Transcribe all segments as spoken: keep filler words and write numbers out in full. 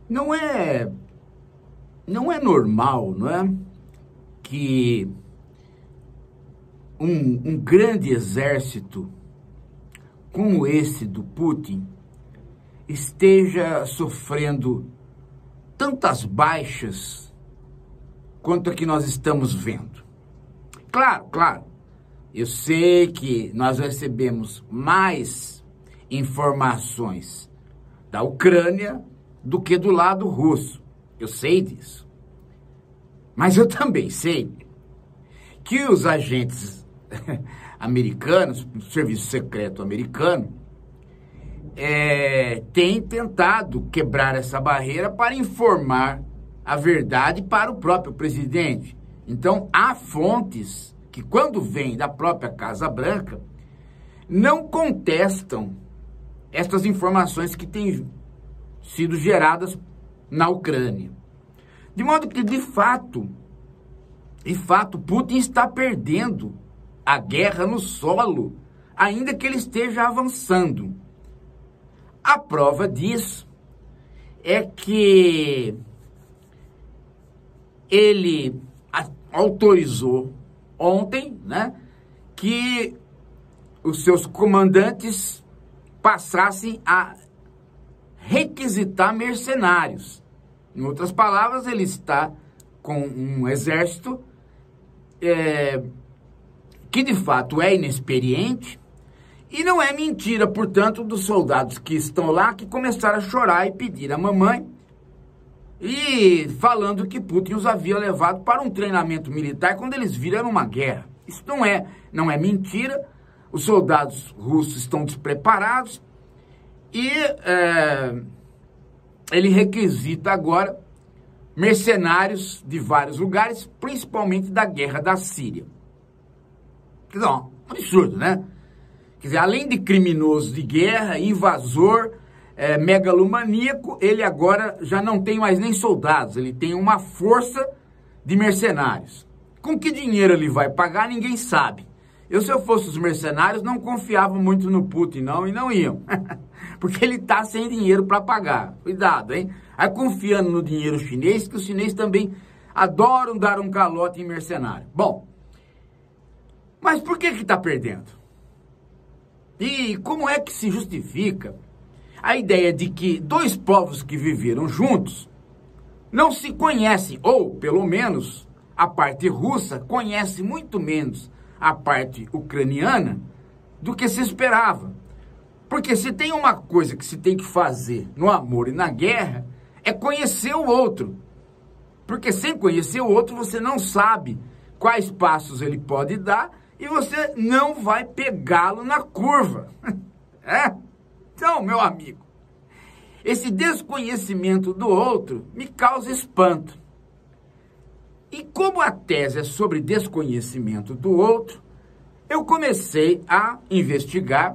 Não é, não é normal, não é, que um, um grande exército como esse do Putin esteja sofrendo tantas baixas quanto a que nós estamos vendo. Claro, claro, eu sei que nós recebemos mais informações da Ucrânia do que do lado russo. Eu sei disso. Mas eu também sei que os agentes americanos, o serviço secreto americano, é, têm tentado quebrar essa barreira para informar a verdade para o próprio presidente. Então, há fontes que, quando vêm da própria Casa Branca, não contestam estas informações que têm sido geradas na Ucrânia. De modo que, de fato, de fato, Putin está perdendo a guerra no solo, ainda que ele esteja avançando. A prova disso é que ele autorizou ontem, né, que os seus comandantes passassem a requisitar mercenários. Em outras palavras, ele está com um exército é, que de fato é inexperiente, e não é mentira, portanto, dos soldados que estão lá que começaram a chorar e pedir a mamãe, e falando que Putin os havia levado para um treinamento militar quando eles viram uma guerra. Isso não é, não é mentira. Os soldados russos estão despreparados e é, ele requisita agora mercenários de vários lugares, principalmente da guerra da Síria. Quer dizer, um absurdo, né? Quer dizer, além de criminoso de guerra, invasor, é, megalomaníaco, ele agora já não tem mais nem soldados, ele tem uma força de mercenários. Com que dinheiro ele vai pagar, ninguém sabe. Eu, se eu fosse os mercenários, não confiava muito no Putin, não, e não iam. Porque ele tá sem dinheiro para pagar. Cuidado, hein? Aí confiando no dinheiro chinês, que os chineses também adoram dar um calote em mercenário. Bom, mas por que que tá perdendo? E como é que se justifica a ideia de que dois povos que viveram juntos não se conhecem, ou, pelo menos, a parte russa conhece muito menos a parte ucraniana do que se esperava? Porque se tem uma coisa que se tem que fazer no amor e na guerra, é conhecer o outro. Porque sem conhecer o outro, você não sabe quais passos ele pode dar e você não vai pegá-lo na curva. É? Então, meu amigo, esse desconhecimento do outro me causa espanto. E como a tese é sobre desconhecimento do outro, eu comecei a investigar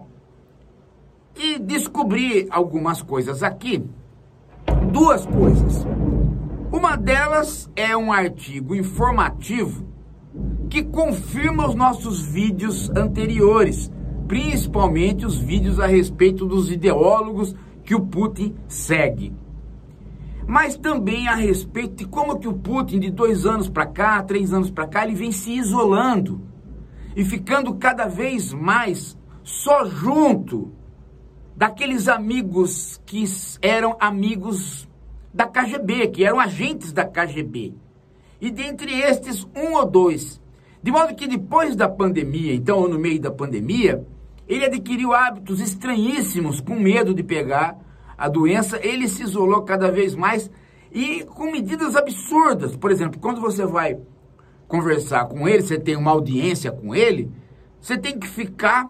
e descobri algumas coisas aqui. Duas coisas. Uma delas é um artigo informativo que confirma os nossos vídeos anteriores, principalmente os vídeos a respeito dos ideólogos que o Putin segue. Mas também a respeito de como que o Putin, de dois anos para cá, três anos para cá, ele vem se isolando e ficando cada vez mais só junto daqueles amigos que eram amigos da K G B, que eram agentes da K G B. E dentre estes, um ou dois. De modo que depois da pandemia, então, ou no meio da pandemia, ele adquiriu hábitos estranhíssimos, com medo de pegar a doença, ele se isolou cada vez mais e com medidas absurdas. Por exemplo, quando você vai conversar com ele, você tem uma audiência com ele, você tem que ficar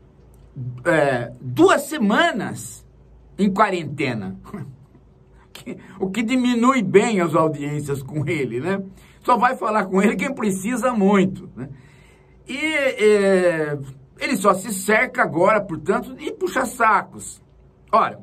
é, duas semanas em quarentena. O que diminui bem as audiências com ele, né? Só vai falar com ele quem precisa muito, né? E é, ele só se cerca agora, portanto, de puxa-sacos. Ora,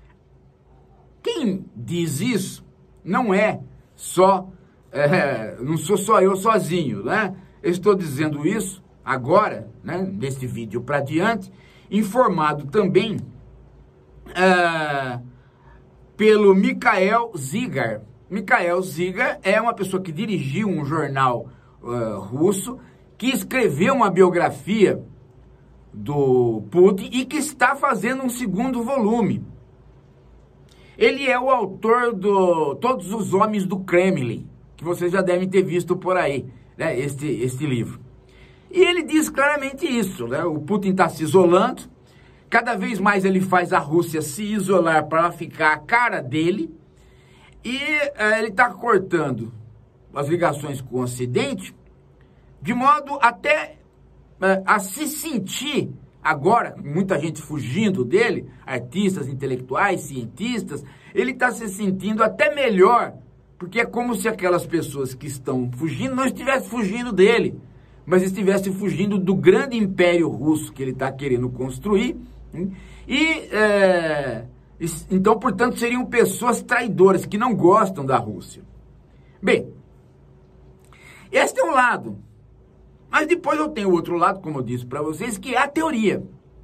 quem diz isso não é só, é, não sou só eu sozinho, né? Eu estou dizendo isso agora, né, deste vídeo para diante, informado também é, pelo Mikhail Zygar. Mikhail Zygar é uma pessoa que dirigiu um jornal uh, russo, que escreveu uma biografia do Putin e que está fazendo um segundo volume. Ele é o autor do Todos os Homens do Kremlin, que vocês já devem ter visto por aí, né, este, este livro. E ele diz claramente isso, né? O Putin está se isolando, cada vez mais ele faz a Rússia se isolar para ficar a cara dele, e uh, ele está cortando as ligações com o Ocidente, de modo até uh, a se sentir, agora, muita gente fugindo dele, artistas, intelectuais, cientistas, ele está se sentindo até melhor, porque é como se aquelas pessoas que estão fugindo não estivessem fugindo dele, mas estivessem fugindo do grande império russo que ele está querendo construir. Hein? E, é, então, portanto, seriam pessoas traidoras, que não gostam da Rússia. Bem, este é um lado. Mas depois eu tenho outro lado, como eu disse para vocês, que é a teoria.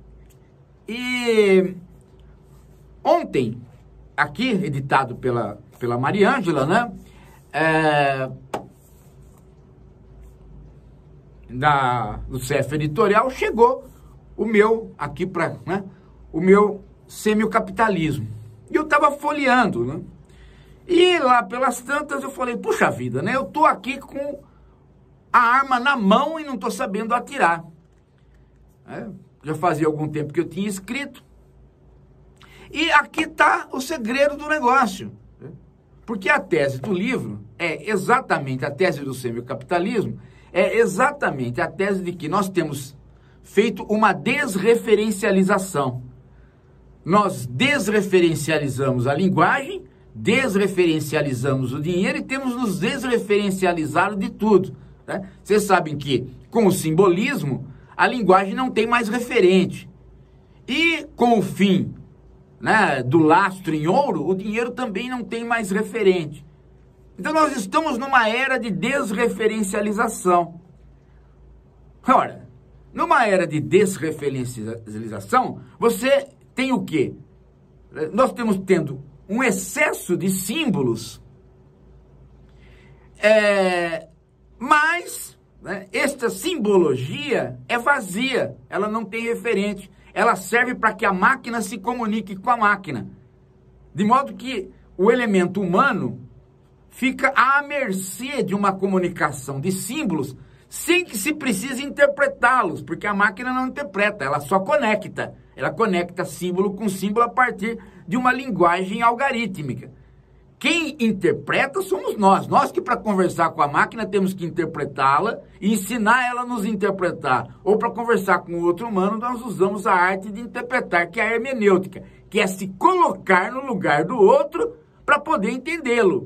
E ontem, aqui, editado pela, pela Mariângela, né? É, da, do C F Editorial, chegou o meu, aqui para, né? O meu Semiocapitalismo. E eu estava folheando, né? E lá pelas tantas eu falei, puxa vida, né? Eu tô aqui com a arma na mão e não estou sabendo atirar. É, já fazia algum tempo que eu tinha escrito. E aqui está o segredo do negócio. Porque a tese do livro é exatamente, a tese do semiocapitalismo, é exatamente a tese de que nós temos feito uma desreferencialização. Nós desreferencializamos a linguagem, desreferencializamos o dinheiro e temos nos desreferencializado de tudo. Né? Vocês sabem que com o simbolismo a linguagem não tem mais referente, e com o fim, né, do lastro em ouro, o dinheiro também não tem mais referente. Então nós estamos numa era de desreferencialização. Ora, numa era de desreferencialização, você tem o quê? Nós temos tendo um excesso de símbolos, é, mas né, esta simbologia é vazia, ela não tem referente, ela serve para que a máquina se comunique com a máquina, de modo que o elemento humano fica à mercê de uma comunicação de símbolos sem que se precise interpretá-los, porque a máquina não interpreta, ela só conecta, ela conecta símbolo com símbolo a partir de uma linguagem algorítmica. Quem interpreta somos nós. Nós que para conversar com a máquina temos que interpretá-la e ensinar ela a nos interpretar. Ou para conversar com o outro humano, nós usamos a arte de interpretar, que é a hermenêutica, que é se colocar no lugar do outro para poder entendê-lo,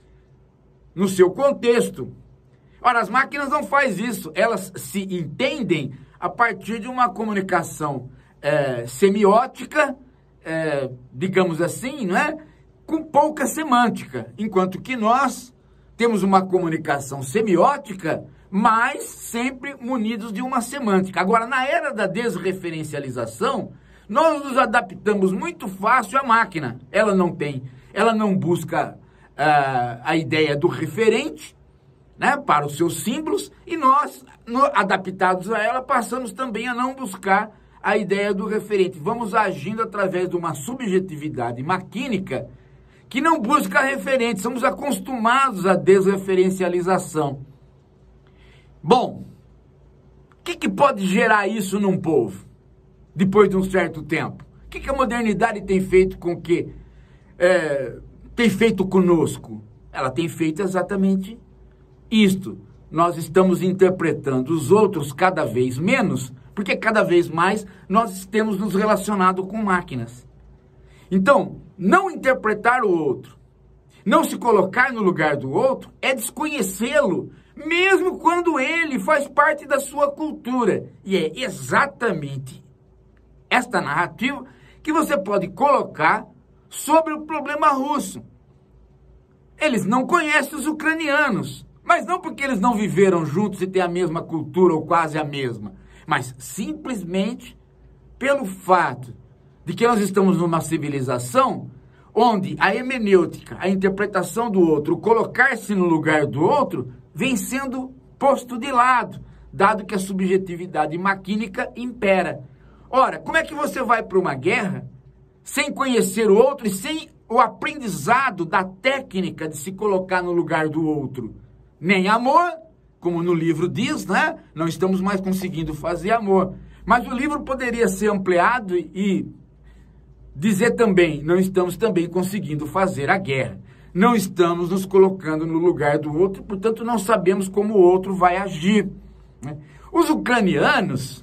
no seu contexto. Ora, as máquinas não fazem isso. Elas se entendem a partir de uma comunicação é, semiótica, é, digamos assim, não é? Com pouca semântica, enquanto que nós temos uma comunicação semiótica, mas sempre munidos de uma semântica. Agora, na era da desreferencialização, nós nos adaptamos muito fácil à máquina. Ela não tem, ela não busca uh, a ideia do referente, né, para os seus símbolos, e nós, no, adaptados a ela, passamos também a não buscar a ideia do referente. Vamos agindo através de uma subjetividade maquínica que não busca referente, somos acostumados à desreferencialização. Bom, o que, que pode gerar isso num povo, depois de um certo tempo? O que, que a modernidade tem feito com que, é, tem feito conosco? Ela tem feito exatamente isto. Nós estamos interpretando os outros cada vez menos, porque cada vez mais nós temos nos relacionado com máquinas. Então, não interpretar o outro, não se colocar no lugar do outro, é desconhecê-lo, mesmo quando ele faz parte da sua cultura. E é exatamente esta narrativa que você pode colocar sobre o problema russo. Eles não conhecem os ucranianos, mas não porque eles não viveram juntos e têm a mesma cultura ou quase a mesma, mas simplesmente pelo fato de que nós estamos numa civilização onde a hermenêutica, a interpretação do outro, colocar-se no lugar do outro, vem sendo posto de lado, dado que a subjetividade maquínica impera. Ora, como é que você vai para uma guerra sem conhecer o outro e sem o aprendizado da técnica de se colocar no lugar do outro? Nem amor, como no livro diz, né? Não estamos mais conseguindo fazer amor. Mas o livro poderia ser ampliado e dizer também, não estamos também conseguindo fazer a guerra. Não estamos nos colocando no lugar do outro, portanto não sabemos como o outro vai agir. Os ucranianos,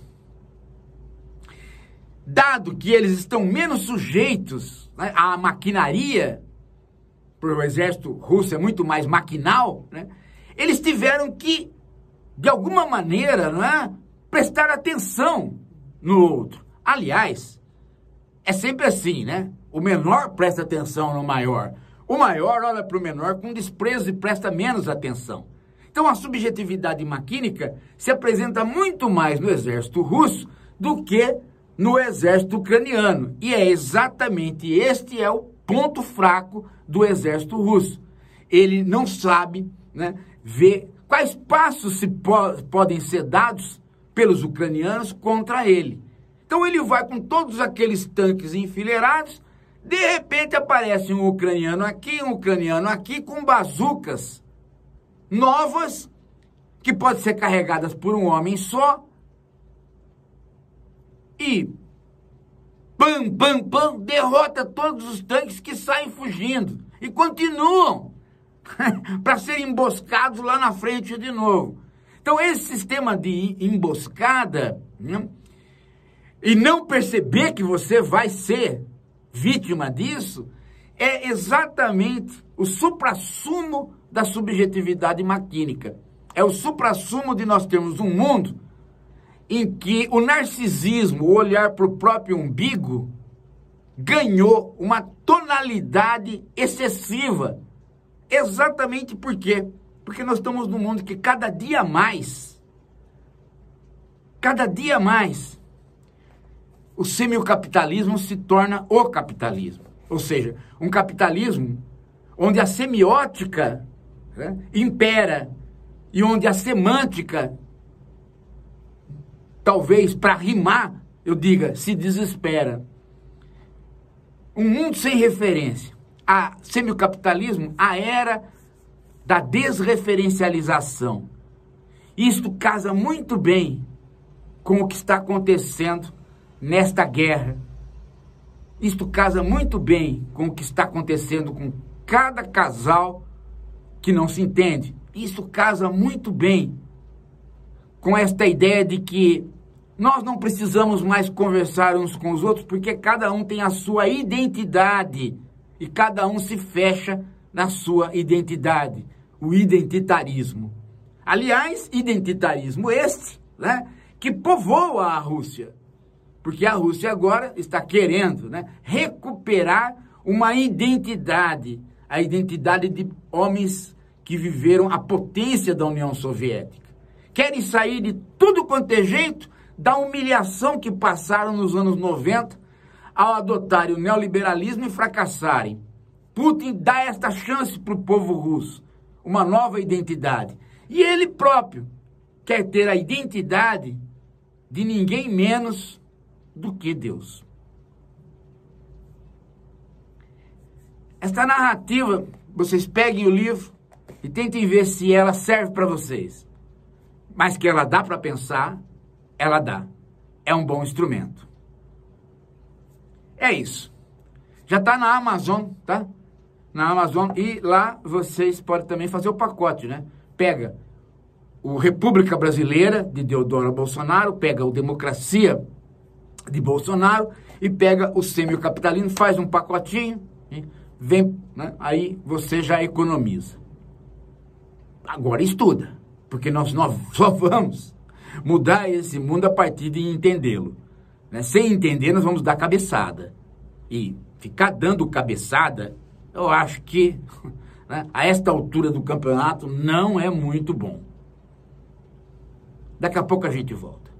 dado que eles estão menos sujeitos, né, à maquinaria, porque o exército russo é muito mais maquinal, né, eles tiveram que, de alguma maneira, né, prestar atenção no outro. Aliás, é sempre assim, né? O menor presta atenção no maior. O maior olha para o menor com desprezo e presta menos atenção. Então a subjetividade maquínica se apresenta muito mais no exército russo do que no exército ucraniano. E é exatamente este é o ponto fraco do exército russo. Ele não sabe, né, ver quais passos se po- podem ser dados pelos ucranianos contra ele. Então ele vai com todos aqueles tanques enfileirados, de repente aparece um ucraniano aqui, um ucraniano aqui, com bazucas novas, que podem ser carregadas por um homem só, e pam, pam, pam, derrota todos os tanques que saem fugindo, e continuam para serem emboscados lá na frente de novo. Então esse sistema de emboscada, né, e não perceber que você vai ser vítima disso, é exatamente o suprassumo da subjetividade maquínica. É o suprassumo de nós termos um mundo em que o narcisismo, o olhar para o próprio umbigo, ganhou uma tonalidade excessiva. Exatamente por quê? Porque nós estamos num mundo que cada dia mais, cada dia mais, o semiocapitalismo se torna o capitalismo. Ou seja, um capitalismo onde a semiótica, né, impera e onde a semântica, talvez para rimar, eu diga, se desespera. Um mundo sem referência. A semiocapitalismo, a era da desreferencialização. Isto casa muito bem com o que está acontecendo nesta guerra. Isto casa muito bem com o que está acontecendo com cada casal que não se entende. Isso casa muito bem com esta ideia de que nós não precisamos mais conversar uns com os outros, porque cada um tem a sua identidade e cada um se fecha na sua identidade, o identitarismo. Aliás, identitarismo este, né, que povoa a Rússia. Porque a Rússia agora está querendo, né, recuperar uma identidade, a identidade de homens que viveram a potência da União Soviética. Querem sair de tudo quanto é jeito da humilhação que passaram nos anos noventa ao adotarem o neoliberalismo e fracassarem. Putin dá esta chance para o povo russo, uma nova identidade. E ele próprio quer ter a identidade de ninguém menos do que Deus. Esta narrativa, vocês peguem o livro e tentem ver se ela serve para vocês. Mas que ela dá para pensar, ela dá. É um bom instrumento. É isso. Já está na Amazon, tá? Na Amazon, e lá vocês podem também fazer o pacote, né? Pega o República Brasileira, de Deodoro Bolsonaro, pega o Democracia de Bolsonaro e pega o semiocapitalismo, faz um pacotinho, hein? Vem, né? Aí você já economiza. Agora estuda, porque nós, nós só vamos mudar esse mundo a partir de entendê-lo, né? Sem entender, nós vamos dar cabeçada. E ficar dando cabeçada, eu acho que, né, a esta altura do campeonato não é muito bom. Daqui a pouco a gente volta.